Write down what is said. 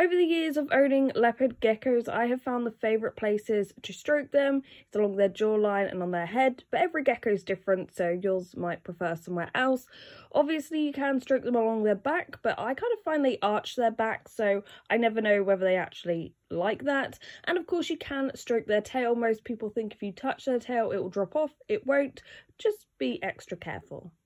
Over the years of owning leopard geckos, I have found the favourite places to stroke them is along their jawline and on their head, but every gecko is different, so yours might prefer somewhere else. Obviously, you can stroke them along their back, but I kind of find they arch their back, so I never know whether they actually like that. And of course, you can stroke their tail. Most people think if you touch their tail, it will drop off. It won't. Just be extra careful.